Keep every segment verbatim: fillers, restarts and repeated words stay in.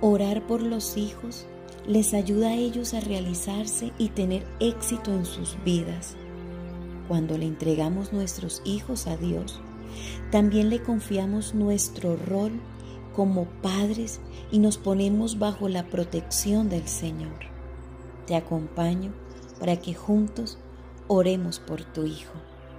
Orar por los hijos les ayuda a ellos a realizarse y tener éxito en sus vidas. Cuando le entregamos nuestros hijos a Dios, también le confiamos nuestro rol como padres y nos ponemos bajo la protección del Señor. Te acompaño para que juntos oremos por tu hijo.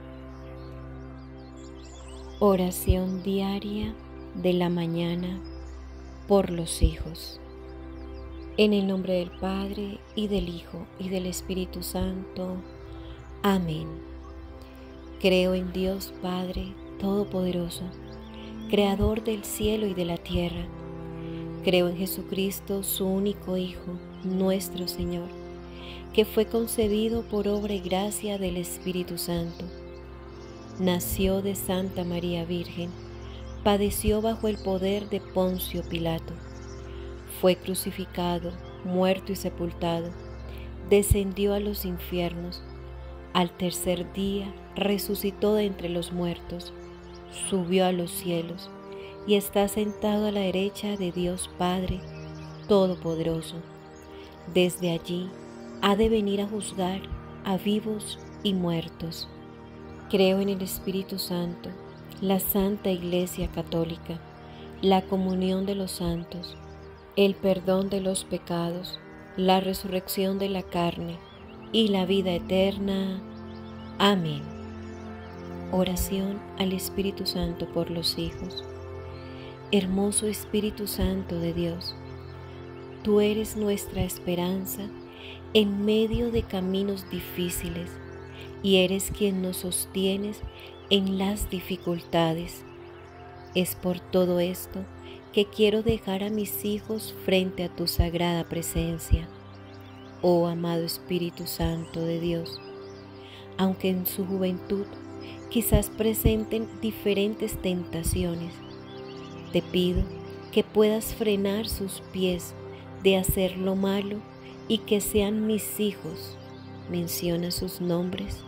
Oración diaria de la mañana por los hijos. En el nombre del Padre, y del Hijo, y del Espíritu Santo. Amén. Creo en Dios Padre Todopoderoso, Creador del cielo y de la tierra. Creo en Jesucristo, su único Hijo, nuestro Señor, que fue concebido por obra y gracia del Espíritu Santo. Nació de Santa María Virgen, padeció bajo el poder de Poncio Pilato, fue crucificado, muerto y sepultado, descendió a los infiernos, al tercer día resucitó de entre los muertos, subió a los cielos y está sentado a la derecha de Dios Padre Todopoderoso. Desde allí ha de venir a juzgar a vivos y muertos. Creo en el Espíritu Santo, la Santa Iglesia Católica, la comunión de los santos, el perdón de los pecados, la resurrección de la carne y la vida eterna. Amén. Oración al Espíritu Santo por los hijos. Hermoso Espíritu Santo de Dios, tú eres nuestra esperanza en medio de caminos difíciles y eres quien nos sostienes en las dificultades. Es por todo esto que quiero dejar a mis hijos frente a tu sagrada presencia, oh amado Espíritu Santo de Dios. Aunque en su juventud quizás presenten diferentes tentaciones, te pido que puedas frenar sus pies de hacer lo malo y que sean mis hijos. Menciona sus nombres.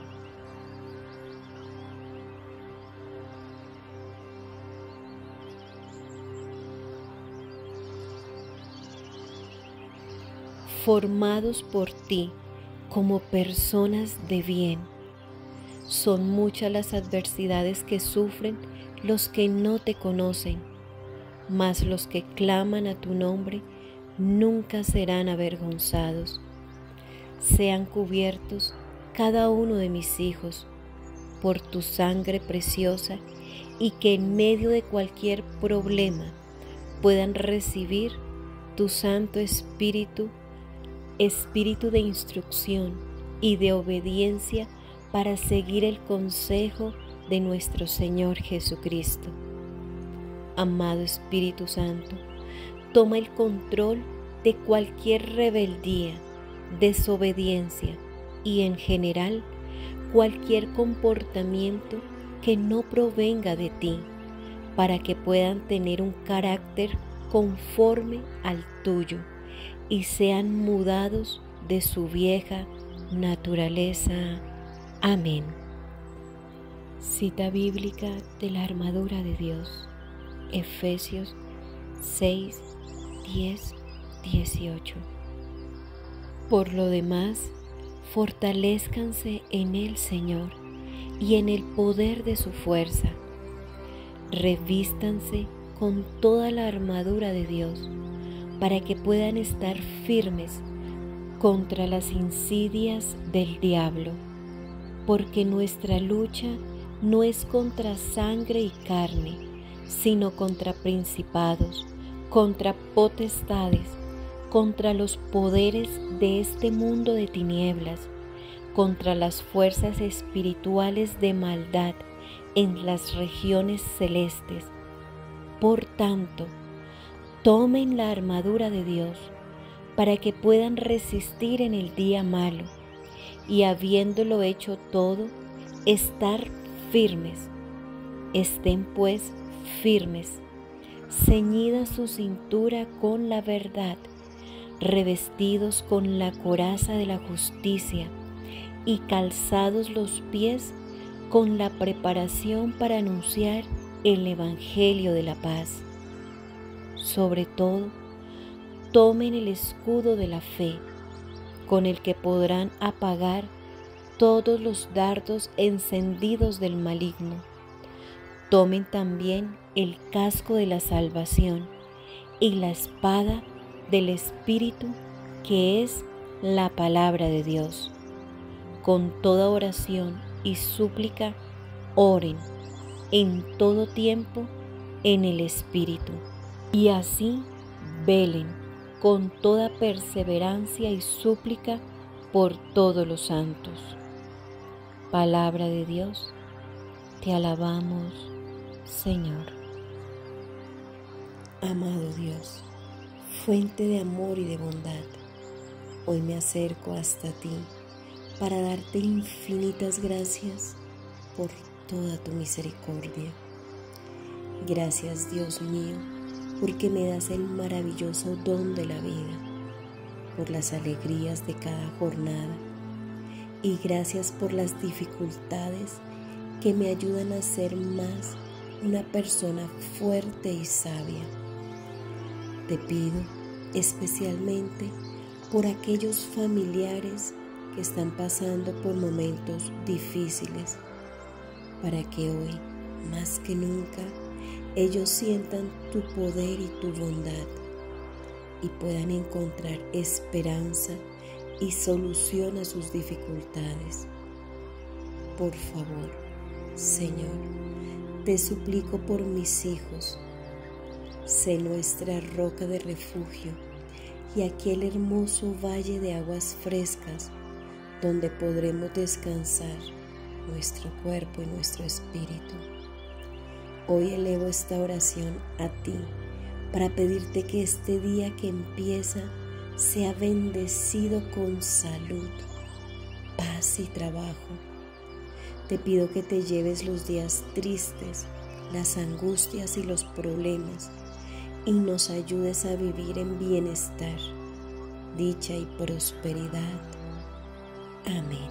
Formados por ti como personas de bien. Son muchas las adversidades que sufren los que no te conocen, mas los que claman a tu nombre nunca serán avergonzados. Sean cubiertos cada uno de mis hijos por tu sangre preciosa y que en medio de cualquier problema puedan recibir tu Santo Espíritu, Espíritu de instrucción y de obediencia para seguir el consejo de nuestro Señor Jesucristo. Amado Espíritu Santo, toma el control de cualquier rebeldía, desobediencia y en general cualquier comportamiento que no provenga de ti, para que puedan tener un carácter conforme al tuyo y sean mudados de su vieja naturaleza. Amén. Cita bíblica de la armadura de Dios, Efesios seis, diez, dieciocho. Por lo demás, fortalézcanse en el Señor y en el poder de su fuerza. Revístanse con toda la armadura de Dios para que puedan estar firmes contra las insidias del diablo, porque nuestra lucha no es contra sangre y carne, sino contra principados, contra potestades, contra los poderes de este mundo de tinieblas, contra las fuerzas espirituales de maldad en las regiones celestes. Por tanto, tomen la armadura de Dios para que puedan resistir en el día malo y, habiéndolo hecho todo, estar firmes. Estén pues firmes, ceñida su cintura con la verdad, revestidos con la coraza de la justicia y calzados los pies con la preparación para anunciar el Evangelio de la paz. Sobre todo, tomen el escudo de la fe, con el que podrán apagar todos los dardos encendidos del maligno. Tomen también el casco de la salvación y la espada del Espíritu, que es la palabra de Dios. Con toda oración y súplica, oren en todo tiempo en el Espíritu, y así velen con toda perseverancia y súplica por todos los santos. Palabra de Dios, te alabamos, Señor. Amado Dios, fuente de amor y de bondad, hoy me acerco hasta ti para darte infinitas gracias por toda tu misericordia. Gracias, Dios mío, porque me das el maravilloso don de la vida, por las alegrías de cada jornada, y gracias por las dificultades que me ayudan a ser más una persona fuerte y sabia. Te pido especialmente por aquellos familiares que están pasando por momentos difíciles, para que hoy, más que nunca, ellos sientan tu poder y tu bondad y puedan encontrar esperanza y solución a sus dificultades. Por favor, Señor, te suplico por mis hijos. Sé nuestra roca de refugio y aquel hermoso valle de aguas frescas donde podremos descansar nuestro cuerpo y nuestro espíritu. Hoy elevo esta oración a ti para pedirte que este día que empieza sea bendecido con salud, paz y trabajo. Te pido que te lleves los días tristes, las angustias y los problemas y nos ayudes a vivir en bienestar, dicha y prosperidad. Amén.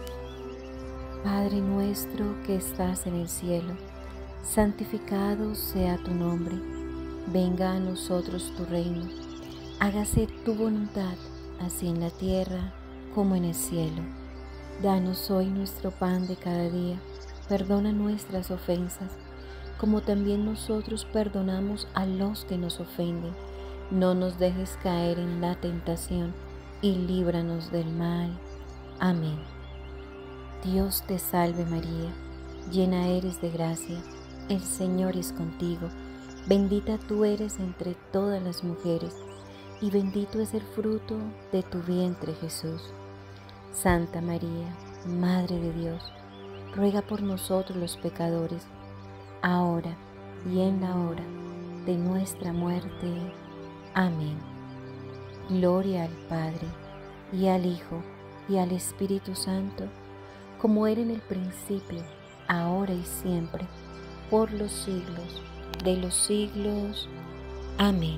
Padre nuestro que estás en el cielo, santificado sea tu nombre. Venga a nosotros tu reino. Hágase tu voluntad, así en la tierra como en el cielo. Danos hoy nuestro pan de cada día. Perdona nuestras ofensas, como también nosotros perdonamos a los que nos ofenden. No nos dejes caer en la tentación y líbranos del mal. Amén. Dios te salve María, llena eres de gracia, el Señor es contigo. Bendita tú eres entre todas las mujeres, y bendito es el fruto de tu vientre Jesús. Santa María, Madre de Dios, ruega por nosotros los pecadores, ahora y en la hora de nuestra muerte. Amén. Gloria al Padre, y al Hijo, y al Espíritu Santo, como era en el principio, ahora y siempre, por los siglos de los siglos. Amén.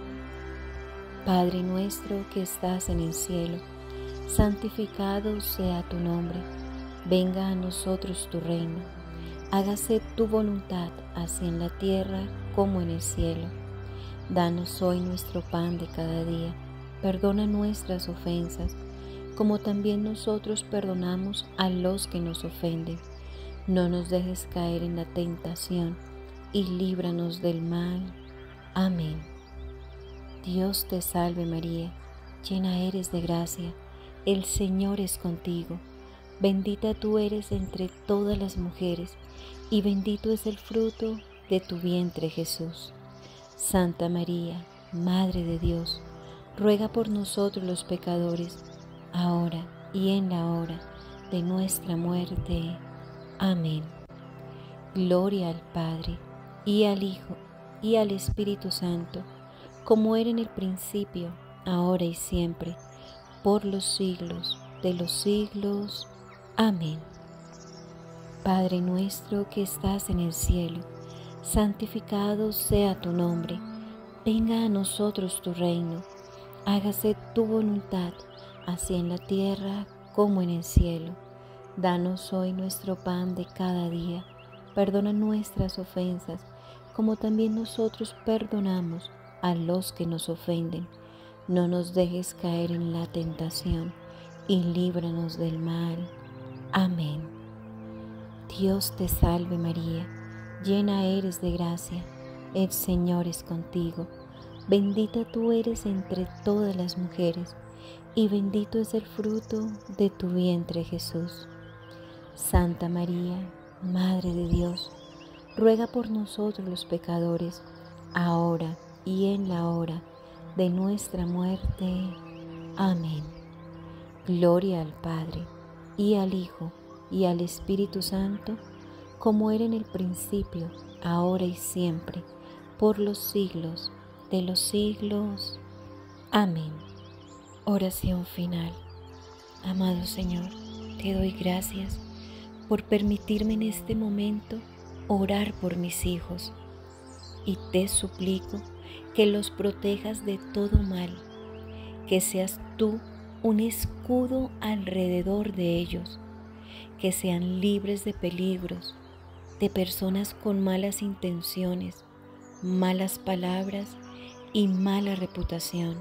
Padre nuestro que estás en el cielo, santificado sea tu nombre. Venga a nosotros tu reino. Hágase tu voluntad, así en la tierra como en el cielo. Danos hoy nuestro pan de cada día. Perdona nuestras ofensas, como también nosotros perdonamos a los que nos ofenden. No nos dejes caer en la tentación y líbranos del mal. Amén. Dios te salve María, llena eres de gracia, el Señor es contigo. Bendita tú eres entre todas las mujeres, y bendito es el fruto de tu vientre Jesús. Santa María, Madre de Dios, ruega por nosotros los pecadores, ahora y en la hora de nuestra muerte. Amén. Gloria al Padre, y al Hijo, y al Espíritu Santo, como era en el principio, ahora y siempre, por los siglos de los siglos. Amén. Padre nuestro que estás en el cielo, santificado sea tu nombre. Venga a nosotros tu reino. Hágase tu voluntad, así en la tierra como en el cielo. Danos hoy nuestro pan de cada día. Perdona nuestras ofensas, como también nosotros perdonamos a los que nos ofenden. no nos dejes caer en la tentación, y líbranos del mal. Amén. Dios te salve María, llena eres de gracia, el Señor es contigo. Bendita tú eres entre todas las mujeres, y bendito es el fruto de tu vientre Jesús. Santa María, Madre de Dios, ruega por nosotros los pecadores, ahora y en la hora de nuestra muerte. Amén. Gloria al Padre, y al Hijo, y al Espíritu Santo, como era en el principio, ahora y siempre, por los siglos de los siglos. Amén. Oración final. Amado Señor, te doy gracias por permitirme en este momento orar por mis hijos, y te suplico que los protejas de todo mal, que seas tú un escudo alrededor de ellos, que sean libres de peligros, de personas con malas intenciones, malas palabras y mala reputación.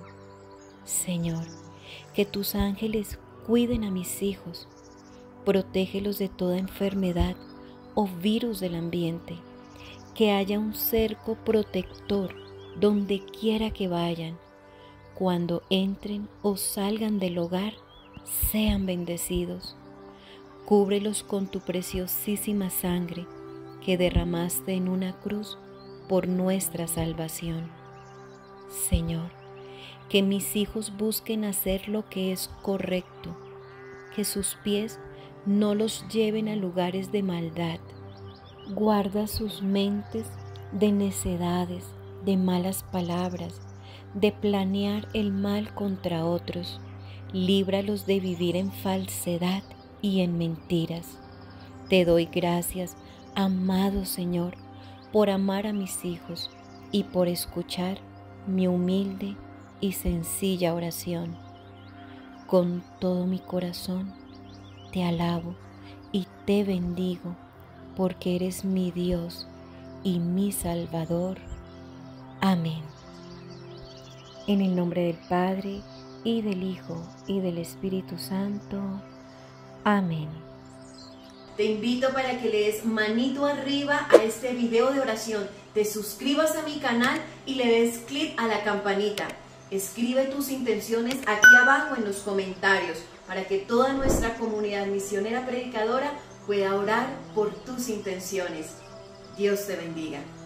Señor, que tus ángeles cuiden a mis hijos, protégelos de toda enfermedad o virus del ambiente, que haya un cerco protector donde quiera que vayan. Cuando entren o salgan del hogar, sean bendecidos. Cúbrelos con tu preciosísima sangre que derramaste en una cruz por nuestra salvación. Señor, que mis hijos busquen hacer lo que es correcto, que sus pies no los lleven a lugares de maldad. Guarda sus mentes de necedades, de malas palabras, de planear el mal contra otros. Líbralos de vivir en falsedad y en mentiras. Te doy gracias, amado Señor, por amar a mis hijos y por escuchar mi humilde y sencilla oración. Con todo mi corazón te alabo y te bendigo, porque eres mi Dios y mi Salvador. Amén. En el nombre del Padre, y del Hijo, y del Espíritu Santo. Amén. Te invito para que le des manito arriba a este video de oración, te suscribas a mi canal y le des clic a la campanita. Escribe tus intenciones aquí abajo en los comentarios para que toda nuestra comunidad misionera predicadora pueda orar por tus intenciones. Dios te bendiga.